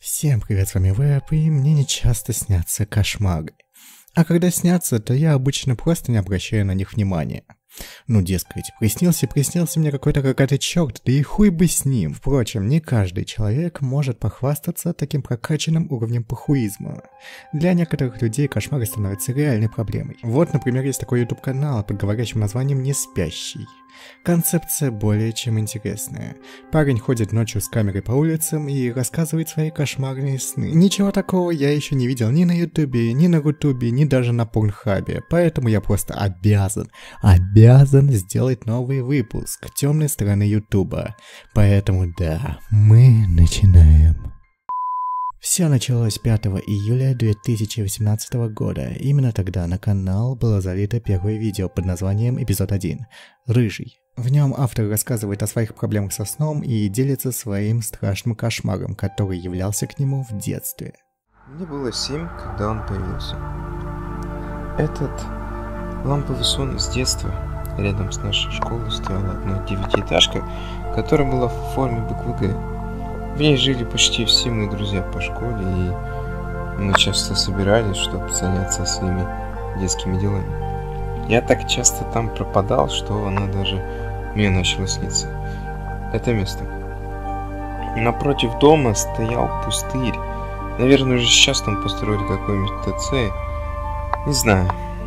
Всем привет, с вами Веб, и мне не часто снятся кошмары. А когда снятся, то я обычно просто не обращаю на них внимания. Ну, дескать, приснился мне какой-то рогатый черт, да и хуй бы с ним. Впрочем, не каждый человек может похвастаться таким прокачанным уровнем похуизма. Для некоторых людей кошмары становятся реальной проблемой. Вот, например, есть такой YouTube-канал под говорящим названием «Неспящий». Концепция более чем интересная. Парень ходит ночью с камерой по улицам и рассказывает свои кошмарные сны. Ничего такого я еще не видел ни на Ютубе, ни на Рутубе, ни даже на Порнхабе, поэтому я просто обязан сделать новый выпуск темной стороны Ютуба. Поэтому да, мы начинаем. Все началось 5 июля 2018 года. Именно тогда на канал было залито первое видео под названием «Эпизод 1. Рыжий». В нем автор рассказывает о своих проблемах со сном и делится своим страшным кошмаром, который являлся к нему в детстве. Мне было 7, когда он появился. Этот ламповый сон с детства. Рядом с нашей школой стояла одна девятиэтажка, которая была в форме буквы «Г». В ней жили почти все мои друзья по школе, и мы часто собирались, чтобы заняться своими детскими делами. Я так часто там пропадал, что оно даже мне начало сниться. Это место. Напротив дома стоял пустырь. Наверное, уже сейчас там построили какой-нибудь ТЦ. Не знаю.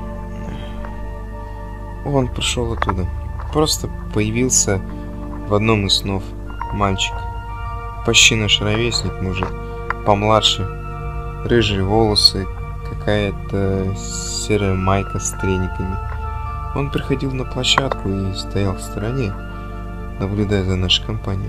Он пришел оттуда. Просто появился в одном из снов мальчик. Почти наш ровесник, может, помладше. Рыжие волосы, какая-то серая майка с трениками. Он приходил на площадку и стоял в стороне, наблюдая за нашей компанией.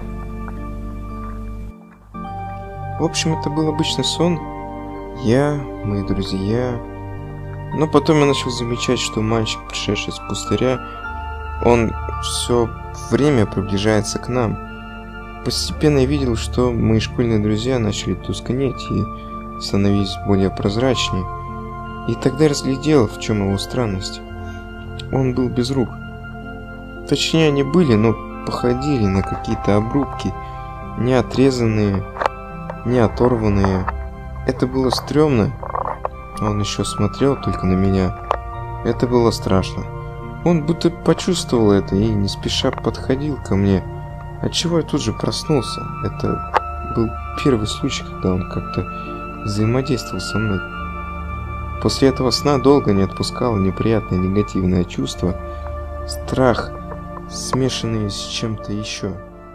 В общем, это был обычный сон. Я, мои друзья. Но потом я начал замечать, что мальчик, пришедший с пустыря, он все время приближается к нам. Постепенно я видел, что мои школьные друзья начали тускнеть и становились более прозрачнее. И тогда я разглядел, в чем его странность. Он был без рук. Точнее, они были, но походили на какие-то обрубки, не отрезанные, не оторванные. Это было стрёмно. Он еще смотрел только на меня. Это было страшно. Он будто почувствовал это и не спеша подходил ко мне. Отчего я тут же проснулся. Это был первый случай, когда он как-то взаимодействовал со мной. После этого сна долго не отпускало неприятное негативное чувство, страх, смешанный с чем-то еще.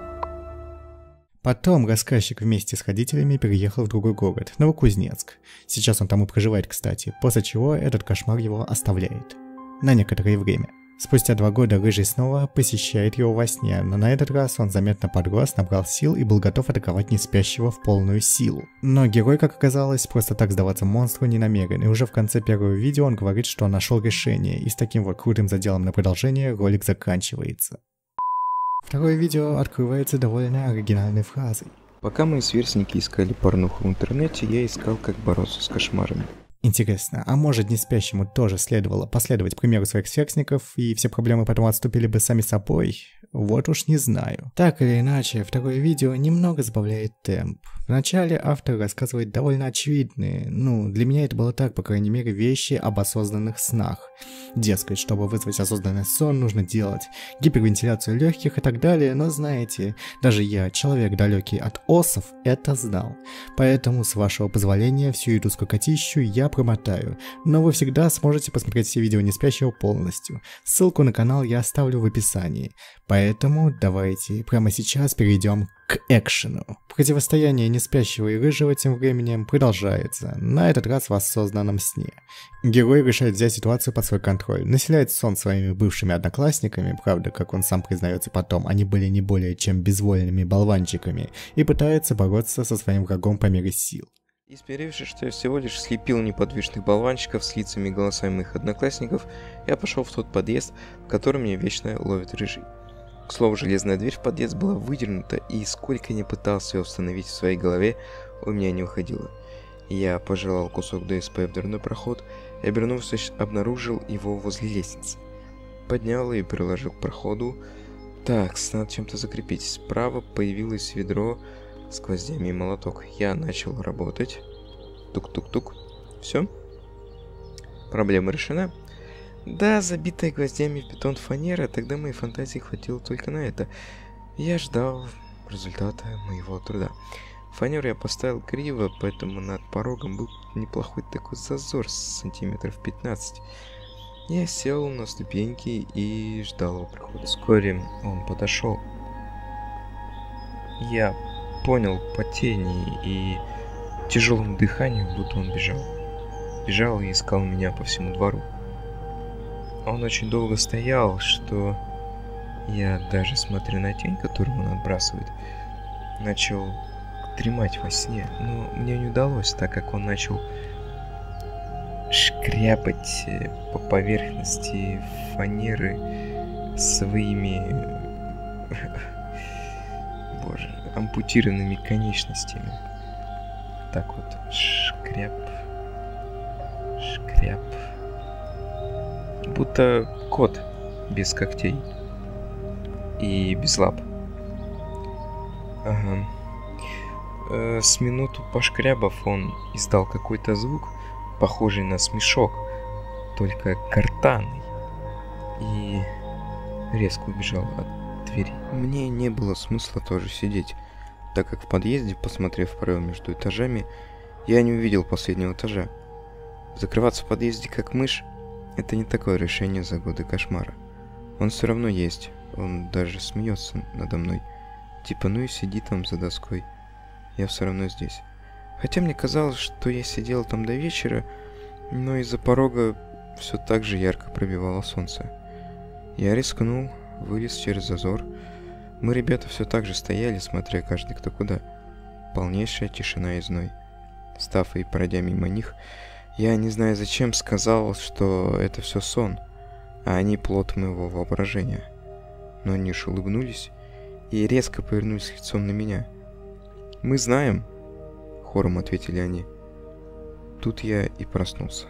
Потом рассказчик вместе с родителями переехал в другой город, Новокузнецк. Сейчас он там и проживает, кстати, после чего этот кошмар его оставляет. На некоторое время. Спустя 2 года Рыжий снова посещает его во сне, но на этот раз он заметно подрос, набрал сил и был готов атаковать Неспящего в полную силу. Но герой, как оказалось, просто так сдаваться монстру не намерен, и уже в конце первого видео он говорит, что нашел решение, и с таким вот крутым заделом на продолжение ролик заканчивается. Второе видео открывается довольно оригинальной фразой. Пока мои сверстники искали порнуху в интернете, я искал, как бороться с кошмарами. Интересно, а может Неспящему тоже следовало последовать примеру своих сверстников, и все проблемы потом отступили бы сами собой? Вот уж не знаю. Так или иначе, второе видео немного сбавляет темп. Вначале автор рассказывает довольно очевидные, для меня это было так, по крайней мере, вещи об осознанных снах. Дескать, чтобы вызвать осознанный сон, нужно делать гипервентиляцию легких и так далее, но знаете, даже я, человек далекий от осов, это знал. Поэтому, с вашего позволения, всю эту скукотищу я промотаю, но вы всегда сможете посмотреть все видео Неспящего полностью. Ссылку на канал я оставлю в описании. Поэтому давайте прямо сейчас перейдем к экшену. Противостояние Неспящего и Рыжего тем временем продолжается, на этот раз в осознанном сне. Герой решает взять ситуацию под свой контроль, населяет сон своими бывшими одноклассниками, правда, как он сам признается потом, они были не более чем безвольными болванчиками, и пытается бороться со своим врагом по мере сил. Исперившись, что я всего лишь слепил неподвижных болванчиков с лицами и голосами моих одноклассников, я пошел в тот подъезд, в котором меня вечно ловит Рыжий. К слову, железная дверь в подъезд была выдернута, и сколько я не пытался ее установить в своей голове, у меня не уходило. Я пожелал кусок ДСП в дверной проход и, обернувшись, обнаружил его возле лестницы. Поднял и приложил к проходу. Так, надо чем-то закрепить. Справа появилось ведро с гвоздями и молоток. Я начал работать. Тук-тук-тук. Все? Проблема решена. Да, забитая гвоздями в бетон фанера, тогда моей фантазии хватило только на это. Я ждал результата моего труда. Фанеру я поставил криво, поэтому над порогом был неплохой такой зазор сантиметров 15. Я сел на ступеньки и ждал его прихода. Вскоре он подошел. Я понял по тени и тяжелому дыханию, будто он бежал. Бежал и искал меня по всему двору. Он очень долго стоял, что я, даже смотря на тень, которую он отбрасывает, начал дремать во сне. Но мне не удалось, так как он начал шкрябать по поверхности фанеры своими боже, ампутированными конечностями. Так вот, шкряб, шкряб. Будто кот без когтей и без лап. Ага. С минуту пошкрябав, он издал какой-то звук, похожий на смешок, только гортанный, и резко убежал от двери. Мне не было смысла тоже сидеть, так как в подъезде, посмотрев в проем между этажами, я не увидел последнего этажа. Закрываться в подъезде как мышь — это не такое решение за годы кошмара. Он все равно есть, он даже смеется надо мной. Типа, ну и сиди там за доской, я все равно здесь. Хотя мне казалось, что я сидел там до вечера, но из-за порога все так же ярко пробивало солнце. Я рискнул, вылез через зазор. Мы, ребята, все так же стояли, смотря каждый кто куда. Полнейшая тишина и зной. Став и пройдя мимо них, я, не знаю зачем, сказал, что это все сон, а они плод моего воображения. Но они лишь улыбнулись и резко повернулись лицом на меня. «Мы знаем», — хором ответили они. Тут я и проснулся.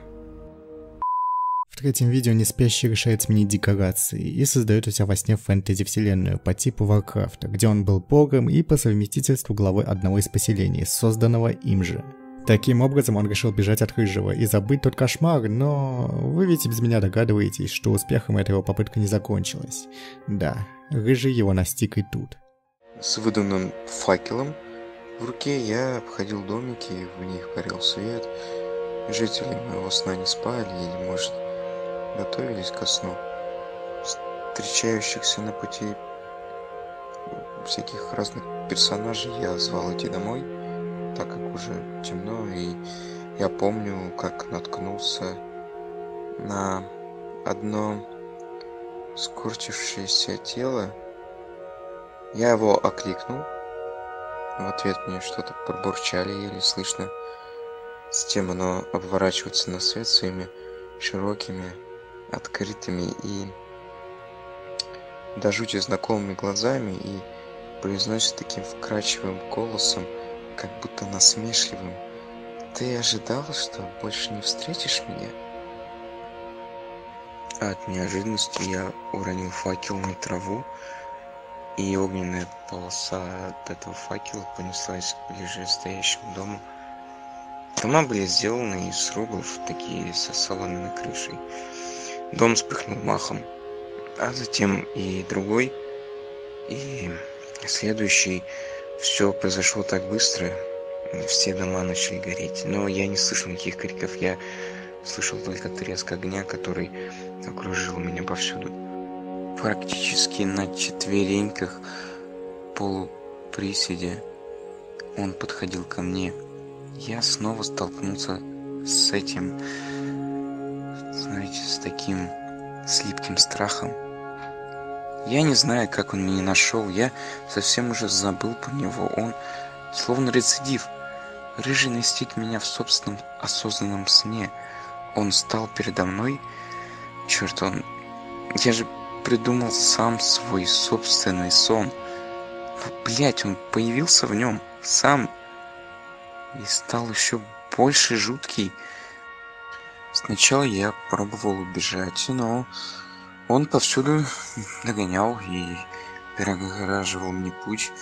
В третьем видео Неспящий решает сменить декорации и создает у себя во сне фэнтези-вселенную по типу Варкрафта, где он был богом и по совместительству главой одного из поселений, созданного им же. Таким образом, он решил бежать от Рыжего и забыть тот кошмар, но вы ведь без меня догадываетесь, что успехом эта его попытка не закончилась. Да, Рыжий его настиг и тут. С выданным факелом в руке я обходил домики, в них горел свет. Жители моего сна не спали или, может, готовились ко сну. Встречающихся на пути всяких разных персонажей я звал идти домой, так как уже темно, и я помню, как наткнулся на одно скорчившееся тело. Я его окликнул. В ответ мне что-то пробурчали, еле слышно. Затем оно обворачивается на свет своими широкими, открытыми и до жути знакомыми глазами и произносит таким вкрадчивым голосом, как будто насмешливым: «Ты ожидал, что больше не встретишь меня?» От неожиданности я уронил факел на траву, и огненная полоса от этого факела понеслась к ближе стоящему дому. Дома были сделаны из срубов, такие со соломенной крышей. Дом вспыхнул махом, а затем и другой, и следующий. Все произошло так быстро, все дома начали гореть, но я не слышал никаких криков, я слышал только треск огня, который окружил меня повсюду. Практически на четвереньках, полуприседе, он подходил ко мне. Я снова столкнулся с этим, знаете, с таким слепким страхом. Я не знаю, как он меня нашел, я совсем уже забыл про него. Он словно рецидив. Рыжий настиг меня в собственном осознанном сне. Он стал передо мной. Черт, я же придумал сам свой собственный сон. Блять, он появился в нем сам и стал еще больше жуткий. Сначала я пробовал убежать, но он повсюду догонял и перегораживал мне путь.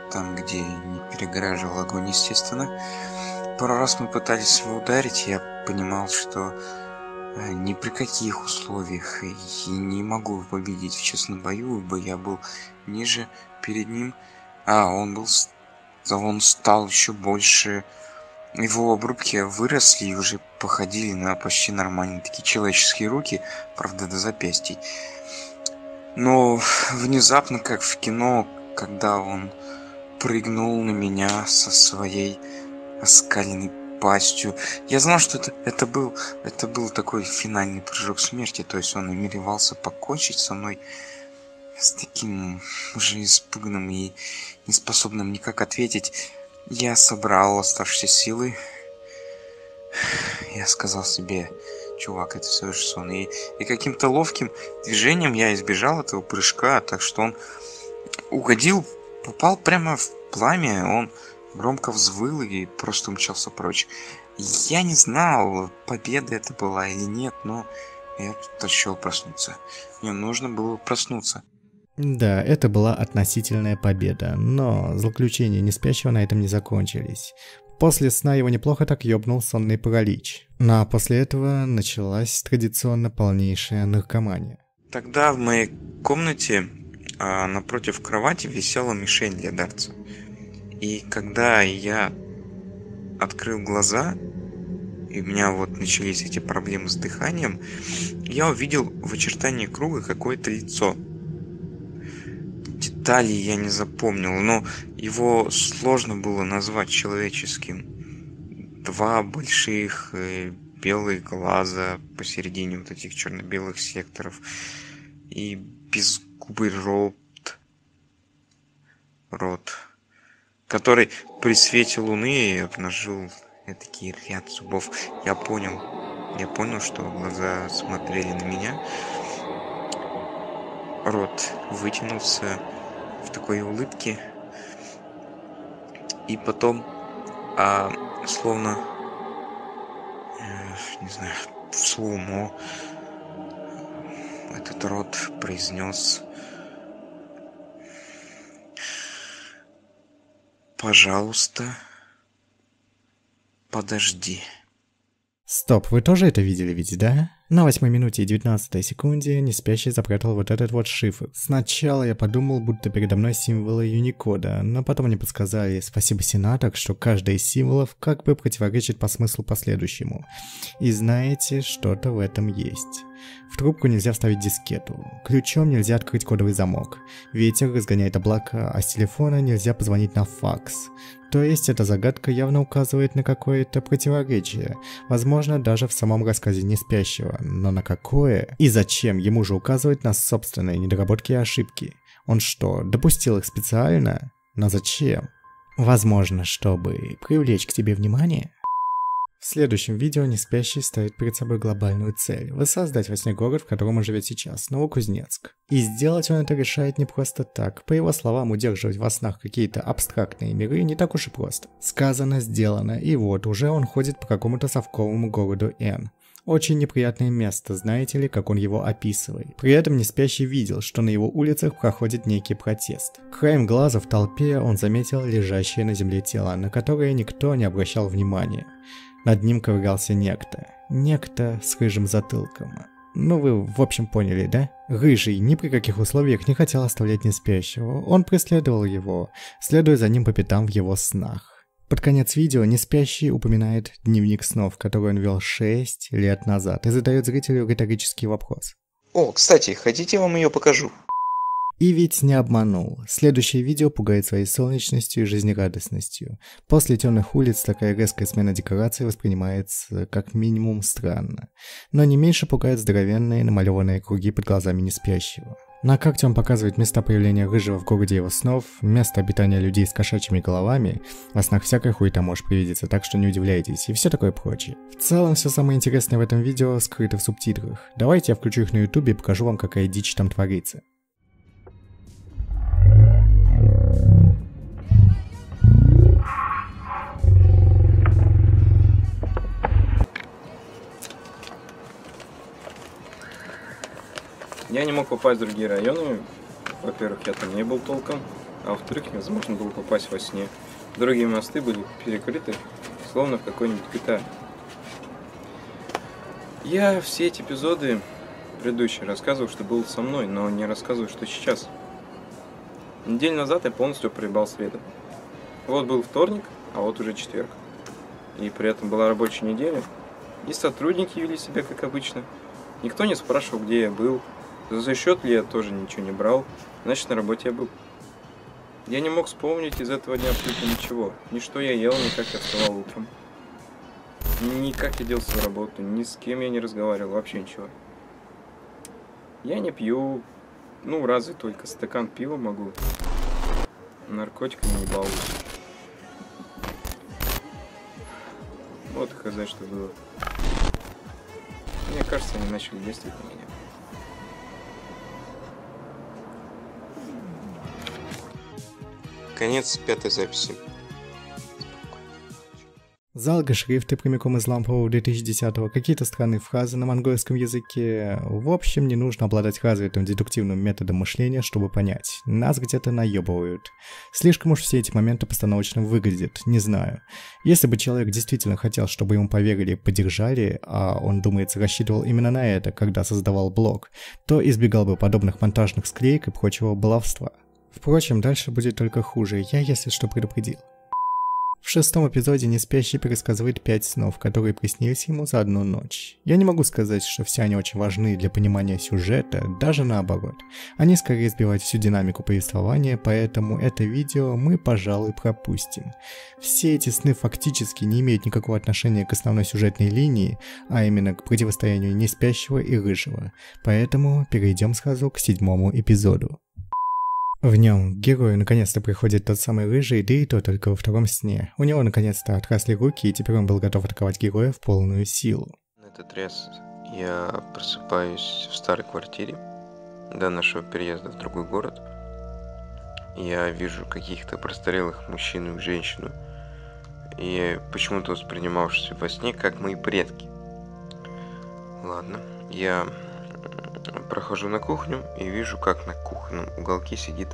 там, где не перегораживал огонь, естественно. Пару раз мы пытались его ударить, я понимал, что ни при каких условиях и не могу победить в честном бою, ибо я был ниже перед ним, а он стал еще больше. Его обрубки выросли и уже походили на почти нормальные такие человеческие руки, правда, до запястий. Но внезапно, как в кино, когда он прыгнул на меня со своей оскаленной пастью, я знал, что это был такой финальный прыжок смерти, то есть он намеревался покончить со мной с таким уже испуганным и неспособным никак ответить. Я собрал оставшиеся силы. Я сказал себе: чувак, это всего лишь сон. И каким-то ловким движением я избежал этого прыжка, так что он попал прямо в пламя. Он громко взвыл и просто умчался прочь. Я не знал, победа это была или нет, но я предпочел проснуться. Мне нужно было проснуться. Да, это была относительная победа, но злоключения Неспящего на этом не закончились. После сна его неплохо так ёбнул сонный паралич. Ну а после этого началась традиционно полнейшая наркомания. Тогда в моей комнате напротив кровати висела мишень для дартса. И когда я открыл глаза, и у меня вот начались эти проблемы с дыханием, я увидел в очертании круга какое-то лицо. Деталей я не запомнил, но его сложно было назвать человеческим. Два больших белых глаза посередине вот этих черно-белых секторов и безгубый рот, который при свете луны обнажил такие ряд зубов. Я понял, что глаза смотрели на меня. Рот вытянулся в такой улыбке, и потом, словно, не знаю, в слоумо, этот рот произнес: «Пожалуйста, подожди». Стоп, вы тоже это видели ведь, да? На 8 минуте и 19 секунде Неспящий запрятал вот этот вот шифр. Сначала я подумал, будто передо мной символы Юникода, но потом мне подсказали, спасибо Сенаток, что каждый из символов как бы противоречит по смыслу последующему. И знаете, что-то в этом есть. В трубку нельзя вставить дискету, ключом нельзя открыть кодовый замок, ветер разгоняет облака, а с телефона нельзя позвонить на факс. То есть эта загадка явно указывает на какое-то противоречие, возможно даже в самом рассказе Неспящего, но на какое? И зачем ему же указывать на собственные недоработки и ошибки? Он что, допустил их специально? Но зачем? Возможно, чтобы привлечь к себе внимание? В следующем видео Неспящий ставит перед собой глобальную цель – воссоздать во сне город, в котором он живет сейчас, Новокузнецк. И сделать он это решает не просто так. По его словам, удерживать во снах какие-то абстрактные миры не так уж и просто. Сказано, сделано, и вот уже он ходит по какому-то совковому городу Н. Очень неприятное место, знаете ли, как он его описывает. При этом Неспящий видел, что на его улицах проходит некий протест. Краем глаза в толпе он заметил лежащее на земле тело, на которое никто не обращал внимания. Над ним ковырялся некто. Некто с рыжим затылком. Ну вы в общем поняли, да? Рыжий ни при каких условиях не хотел оставлять Неспящего. Он преследовал его, следуя за ним по пятам в его снах. Под конец видео Неспящий упоминает дневник снов, который он вел 6 лет назад, и задает зрителю риторический вопрос. О, кстати, хотите, я вам ее покажу? И ведь не обманул. Следующее видео пугает своей солнечностью и жизнерадостностью. После темных улиц такая резкая смена декораций воспринимается как минимум странно. Но не меньше пугают здоровенные намалеванные круги под глазами Неспящего. На карте он показывает места появления Рыжего в городе его снов, место обитания людей с кошачьими головами, во снах всякая хуета может привидеться, так что не удивляйтесь, и все такое прочее. В целом, все самое интересное в этом видео скрыто в субтитрах. Давайте я включу их на ютубе и покажу вам, какая дичь там творится. Я не мог попасть в другие районы. Во-первых, я там не был толком. а во-вторых, невозможно было попасть во сне. Другие мосты были перекрыты, словно в какой-нибудь GTA. Я все эти эпизоды предыдущие рассказывал, что было со мной, но не рассказываю, что сейчас. Неделю назад я полностью проебал среду. Вот был вторник, а вот уже четверг. И при этом была рабочая неделя. И сотрудники вели себя как обычно. Никто не спрашивал, где я был. За счет ли я тоже ничего не брал. Значит, на работе я был. Я не мог вспомнить из этого дня абсолютно ничего. Ни что я ел, ни как я вставал утром. Ни как я делал свою работу, ни с кем я не разговаривал, вообще ничего. Я не пью, ну разве только стакан пива могу. Наркотиками не балуюсь. Вот хз, что было. Мне кажется, они начали действовать на меня. Конец 5-й записи. Залга, шрифты прямиком из лампового 2010-го, какие-то странные фразы на монгольском языке. В общем, не нужно обладать развитым дедуктивным методом мышления, чтобы понять. Нас где-то наебывают. Слишком уж все эти моменты постановочно выглядят, не знаю. Если бы человек действительно хотел, чтобы ему поверили и поддержали, а он, думается, рассчитывал именно на это, когда создавал блог, то избегал бы подобных монтажных склеек и прочего баловства. Впрочем, дальше будет только хуже, я, если что, предупредил. В 6-м эпизоде неспящий пересказывает 5 снов, которые приснились ему за одну ночь. Я не могу сказать, что все они очень важны для понимания сюжета, даже наоборот. Они скорее сбивают всю динамику повествования, поэтому это видео мы, пожалуй, пропустим. Все эти сны фактически не имеют никакого отношения к основной сюжетной линии, а именно к противостоянию неспящего и рыжего. Поэтому перейдем сразу к 7-му эпизоду. В нем к герою наконец-то приходит тот самый рыжий, да и то только во втором сне. У него наконец-то отросли руки, и теперь он был готов атаковать героя в полную силу. На этот раз я просыпаюсь в старой квартире до нашего переезда в другой город. Я вижу каких-то престарелых мужчину и женщину, и почему-то воспринимавшихся во сне как мои предки. Ладно, я прохожу на кухню и вижу, как на кухонном уголке сидит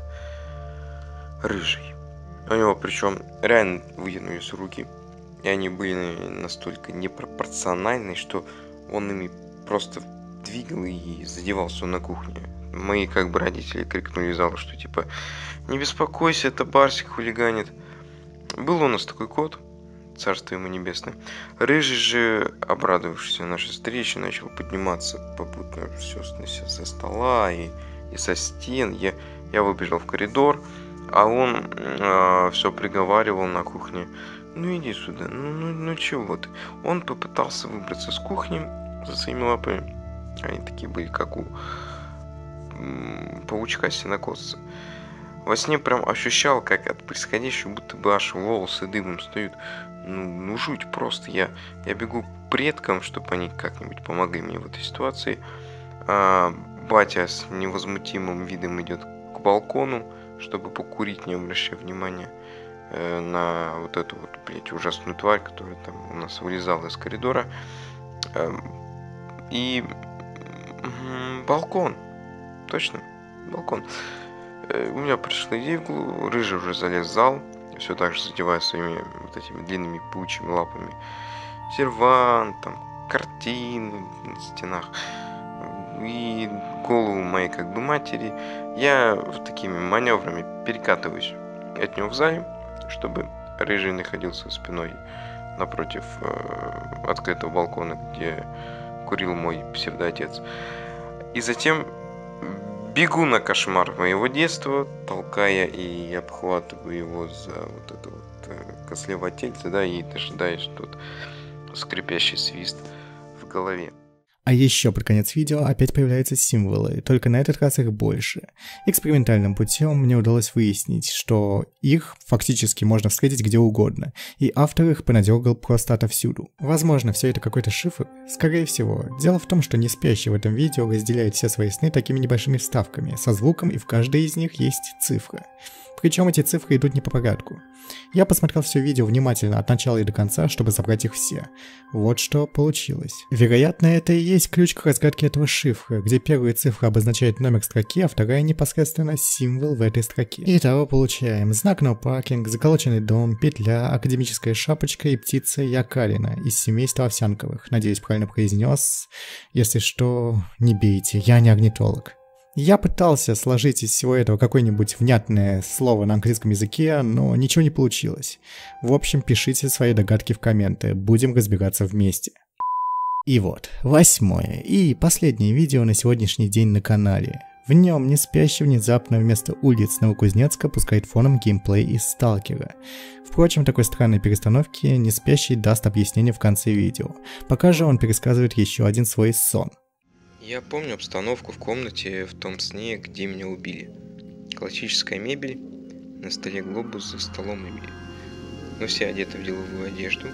рыжий. У него причем реально вытянулись руки, и они были настолько непропорциональны, что он ими просто двигал и задевался на кухне. Мои как бы родители крикнули из зала, что типа «Не беспокойся, это Барсик хулиганит». Был у нас такой кот, царство ему небесное. Рыжий же, обрадовавшись нашей встрече, начал подниматься попутно все со стола и со стен. Я выбежал в коридор, а он все приговаривал на кухне: «Ну иди сюда, ну чего ты?» Он попытался выбраться с кухни за своими лапами. Они такие были, как у паучка-сенокосца. Во сне прям ощущал, как от происходящего будто бы аж волосы дымом встают. Ну жуть просто. Я бегу к предкам, чтобы они как-нибудь помогли мне в этой ситуации. Батя с невозмутимым видом идет к балкону, чтобы покурить, не обращая внимания на вот эту вот, блядь, ужасную тварь, которая там у нас вылезала из коридора. И балкон. Точно, балкон. У меня пришла идея в голову. Рыжий уже залез в зал, все так же задевая своими вот этими длинными паучьими лапами сервант, там, картины на стенах и голову моей как бы матери. Я такими маневрами перекатываюсь от него в зале, чтобы рыжий находился спиной напротив открытого балкона, где курил мой псевдоотец. И затем бегу на кошмар моего детства, толкая и обхватываю его за вот это вот кослевое тельце, да, и дожидаясь тут скрипящий свист в голове. А еще под конец видео опять появляются символы, только на этот раз их больше. Экспериментальным путем мне удалось выяснить, что их фактически можно встретить где угодно, и автор их понадергал просто отовсюду. Возможно, все это какой-то шифр? Скорее всего. Дело в том, что неспящий в этом видео разделяет все свои сны такими небольшими вставками, со звуком, и в каждой из них есть цифра. Причем эти цифры идут не по порядку. Я посмотрел все видео внимательно от начала и до конца, чтобы собрать их все. Вот что получилось. Вероятно, это и есть ключ к разгадке этого шифра, где первая цифра обозначает номер строки, а вторая непосредственно символ в этой строке. Итого получаем знак No Parking, заколоченный дом, петля, академическая шапочка и птица Якарина из семейства Овсянковых. Надеюсь, правильно произнес. Если что, не бейте, я не орнитолог. Я пытался сложить из всего этого какое-нибудь внятное слово на английском языке, но ничего не получилось. В общем, пишите свои догадки в комменты, будем разбираться вместе. И вот, 8 и последнее видео на сегодняшний день на канале. В нем неспящий внезапно вместо улиц Новокузнецка пускает фоном геймплей из Сталкера. Впрочем, такой странной перестановки неспящий даст объяснение в конце видео. Пока же он пересказывает еще один свой сон. Я помню обстановку в комнате в том сне, где меня убили. Классическая мебель, на столе глобус, за столом мебель. Мы все одеты в деловую одежду.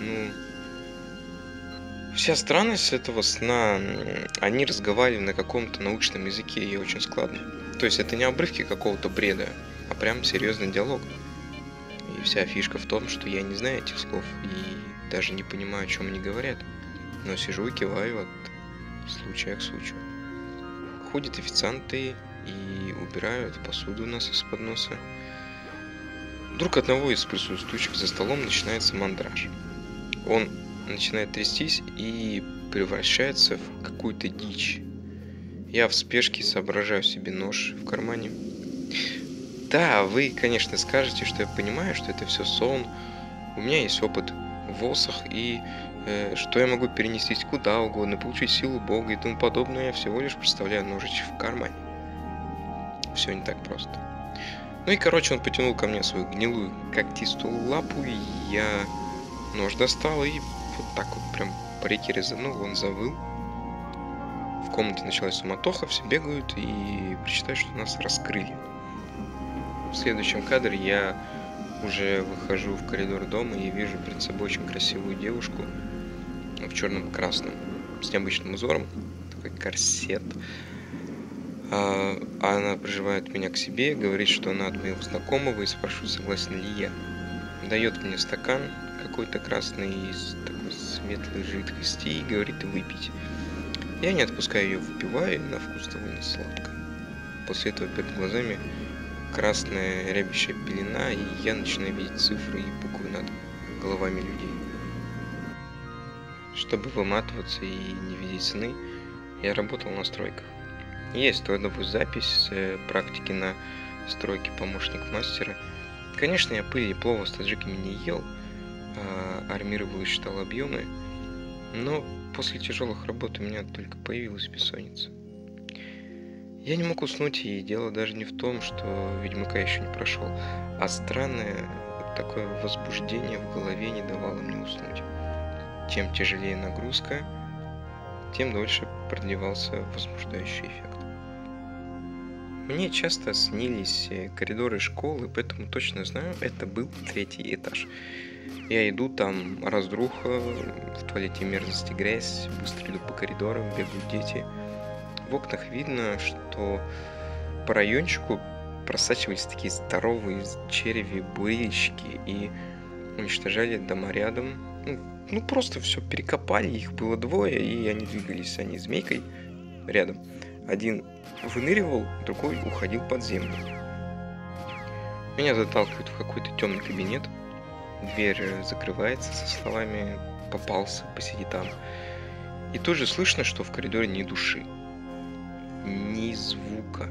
Вся странность этого сна, они разговаривали на каком-то научном языке и очень складно. То есть это не обрывки какого-то бреда, а прям серьезный диалог. И вся фишка в том, что я не знаю этих слов и даже не понимаю, о чем они говорят. Но сижу и киваю от случая к случаю. Ходят официанты и убирают посуду у нас из-под носа. Вдруг одного из присутствующих за столом начинается мандраж. Он начинает трястись и превращается в какую-то дичь. Я в спешке соображаю себе нож в кармане. Да, вы, конечно, скажете, что я понимаю, что это все сон. У меня есть опыт в ВОСах и что я могу перенестись куда угодно, получить силу Бога и тому подобное, я всего лишь представляю ножичек в кармане. Все не так просто. Ну и короче, он потянул ко мне свою гнилую когтистую лапу, и я нож достал и вот так вот прям по реке резанул, он завыл. В комнате началась суматоха, все бегают и причитают, что нас раскрыли. В следующем кадре я уже выхожу в коридор дома и вижу перед собой очень красивую девушку в черном-красном, с необычным узором, такой корсет. Она прижимает меня к себе, говорит, что она от моего знакомого, и спрашивает, согласен ли я. Дает мне стакан какой-то красный из такой светлой жидкости и говорит выпить. Я не отпускаю ее, выпиваю, на вкус довольно сладко. После этого перед глазами красная рябящая пелена, и я начинаю видеть цифры и буквы над головами людей. Чтобы выматываться и не видеть сны, я работал на стройках. Есть трудовую запись с практики на стройке помощник мастера. Конечно, я пыль и плова с таджиками не ел, а армировал и считал объемы, но после тяжелых работ у меня только появилась бессонница. Я не мог уснуть, и дело даже не в том, что Ведьмака еще не прошел, а странное такое возбуждение в голове не давало мне уснуть. Чем тяжелее нагрузка, тем дольше продлевался возбуждающий эффект. Мне часто снились коридоры школы, поэтому точно знаю, это был 3-й этаж. Я иду, там разруха, в туалете мерзость и грязь, быстро иду по коридорам, бегают дети. В окнах видно, что по райончику просачивались такие здоровые черви бурильщики и уничтожали дома рядом. Ну просто все перекопали, их было 2, и они двигались, они змейкой рядом. Один выныривал, другой уходил под землю. Меня заталкивают в какой-то темный кабинет. Дверь закрывается со словами «попался, посиди там». И тут же слышно, что в коридоре ни души, ни звука.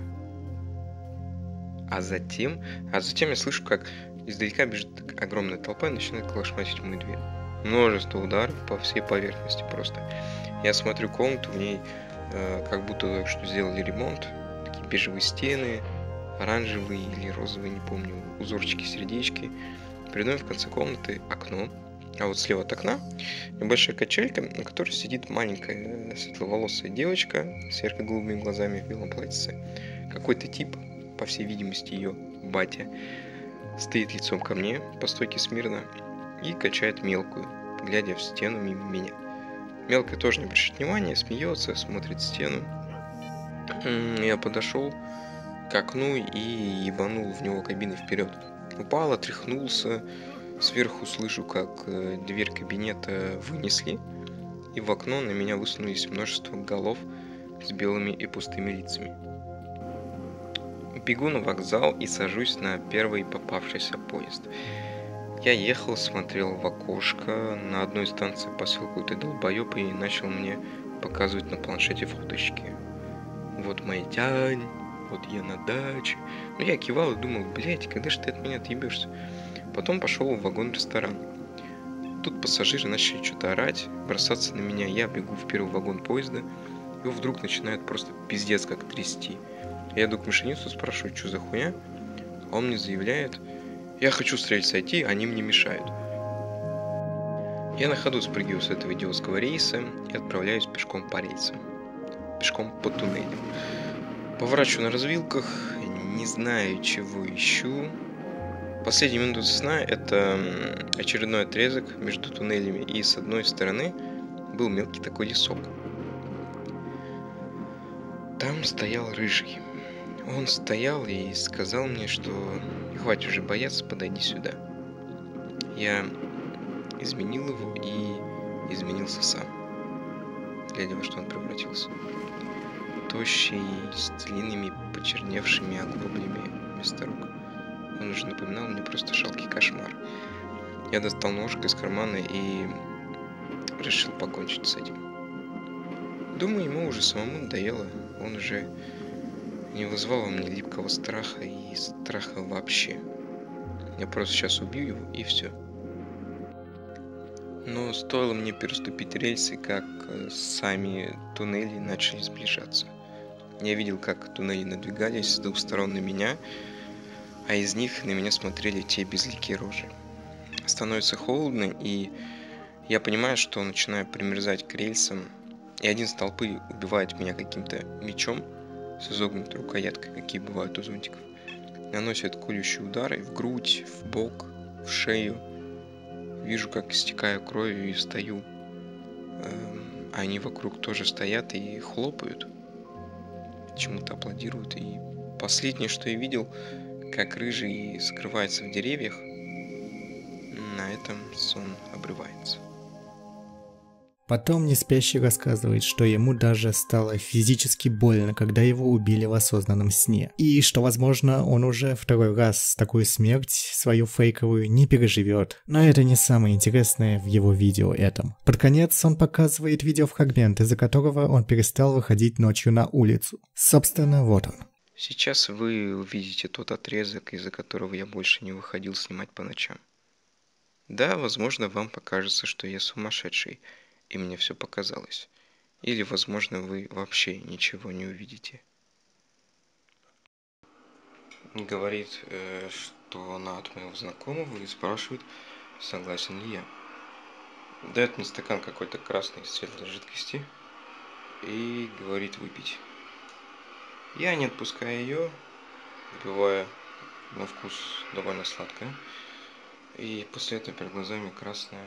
А затем я слышу, как издалека бежит огромная толпа и начинает колошматить мою дверь. Множество ударов по всей поверхности просто. Я смотрю комнату, в ней как будто только что сделали ремонт. Такие бежевые стены, оранжевые или розовые, не помню, узорчики, сердечки. Передо мной в конце комнаты окно, а вот слева от окна небольшая качелька, на которой сидит маленькая светловолосая девочка с ярко-голубыми глазами в белом платьице. Какой-то тип, по всей видимости ее батя, стоит лицом ко мне по стойке смирно и качает мелкую, глядя в стену мимо меня. Мелкая тоже не обращает внимания, смеется, смотрит в стену. Я подошел к окну и ебанул в него кабиной вперед. Упал, отряхнулся, сверху слышу, как дверь кабинета вынесли, и в окно на меня высунулись множество голов с белыми и пустыми лицами. Бегу на вокзал и сажусь на первый попавшийся поезд. Я ехал, смотрел в окошко, на одной станции посел какой-то долбоёб и начал мне показывать на планшете фоточки. Вот моя тянь, вот я на даче. Ну я кивал и думал, блять, когда же ты от меня отъебешься? Потом пошел в вагон-ресторан. Тут пассажиры начали что-то орать, бросаться на меня. Я бегу в первый вагон поезда, его вдруг начинает просто пиздец как трясти. Я иду к машинисту, спрашиваю, что за хуйня. Он мне заявляет, я хочу с рельс сойти, они мне мешают. Я на ходу спрыгиваю с этого идиотского рейса и отправляюсь пешком по рельсам. Пешком по туннелям. Поворачиваю на развилках, не знаю, чего ищу. Последние минуты сна — это очередной отрезок между туннелями, и с одной стороны был мелкий такой лесок. Там стоял рыжий. Он стоял и сказал мне, что хватит уже бояться, подойди сюда. Я изменил его и изменился сам, глядя во что он превратился. Тощий, с длинными почерневшими оглоблями вместо рук. Он уже напоминал мне просто жалкий кошмар. Я достал ножик из кармана и решил покончить с этим. Думаю, ему уже самому надоело. Он уже не вызывал во мне липкого страха и страха вообще. Я просто сейчас убью его и все. Но стоило мне переступить рельсы, как сами туннели начали сближаться. Я видел, как туннели надвигались с двух сторон на меня, а из них на меня смотрели те безликие рожи. Становится холодно, и я понимаю, что начинаю примерзать к рельсам, и один из толпы убивает меня каким-то мечом с изогнутой рукояткой, какие бывают у зонтиков. Наносит колющие удары в грудь, в бок, в шею. Вижу, как истекаю кровью и встаю. Они вокруг тоже стоят и хлопают. Чему-то аплодируют. И последнее, что я видел, как рыжий скрывается в деревьях. На этом сон обрывается. Потом неспящий рассказывает, что ему даже стало физически больно, когда его убили в осознанном сне. И что, возможно, он уже второй раз такую смерть, свою фейковую, не переживет. Но это не самое интересное в его видео этом. Под конец он показывает видеофрагмент, из-за которого он перестал выходить ночью на улицу. Собственно, вот он. Сейчас вы увидите тот отрезок, из-за которого я больше не выходил снимать по ночам. Да, возможно, вам покажется, что я сумасшедший, и мне все показалось. Или, возможно, вы вообще ничего не увидите. Говорит, что она от моего знакомого, и спрашивает, согласен ли я. Дает мне стакан какой-то красной светлой жидкости и говорит выпить. Я, не отпуская ее, выпиваю, на вкус довольно сладкое, и после этого перед глазами красная.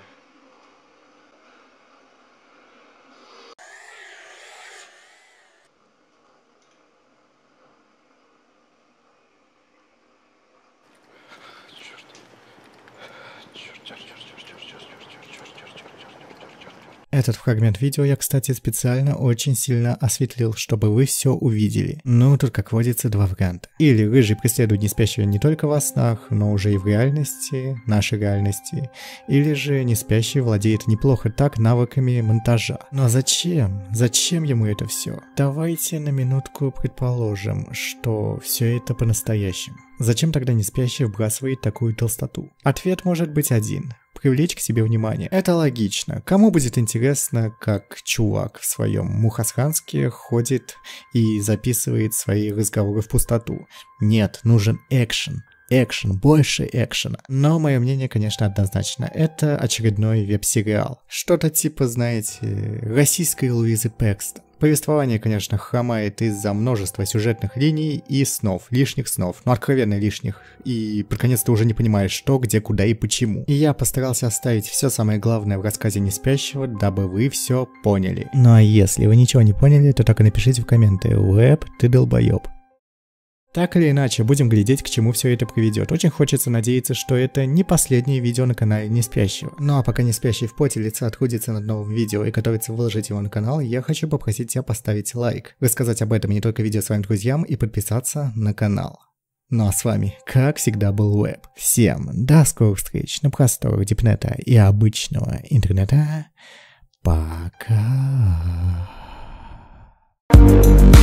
Этот фрагмент видео я, кстати, специально очень сильно осветлил, чтобы вы все увидели. Ну, тут, как водится, два варианта. Или рыжий преследует неспящего не только во снах, но уже и в реальности, нашей реальности. Или же неспящий владеет неплохо так навыками монтажа. Но зачем? Зачем ему это все? Давайте на минутку предположим, что все это по-настоящему. Зачем тогда неспящий вбрасывает такую толстоту? Ответ может быть один. Привлечь к себе внимание. Это логично. Кому будет интересно, как чувак в своем Мухасранске ходит и записывает свои разговоры в пустоту? Нет, нужен экшен. Экшен, больше экшена. Но мое мнение, конечно, однозначно. Это очередной веб-сериал. Что-то типа, знаете, российской Луизы Пэкстон. Повествование, конечно, хромает из-за множества сюжетных линий и снов, лишних снов, ну откровенно лишних, и под конец ты уже не понимаешь, что, где, куда и почему. И я постарался оставить все самое главное в рассказе неспящего, дабы вы все поняли. Ну а если вы ничего не поняли, то так и напишите в комменты: «Уэб, ты долбоеб». Так или иначе, будем глядеть, к чему все это приведет. Очень хочется надеяться, что это не последнее видео на канале Неспящего. Ну а пока Неспящий в поте лица трудится над новым видео и готовится выложить его на канал, я хочу попросить тебя поставить лайк, рассказать об этом не только видео своим друзьям и подписаться на канал. Ну а с вами, как всегда, был Web. Всем до скорых встреч на просторах Дипнета и обычного интернета. Пока.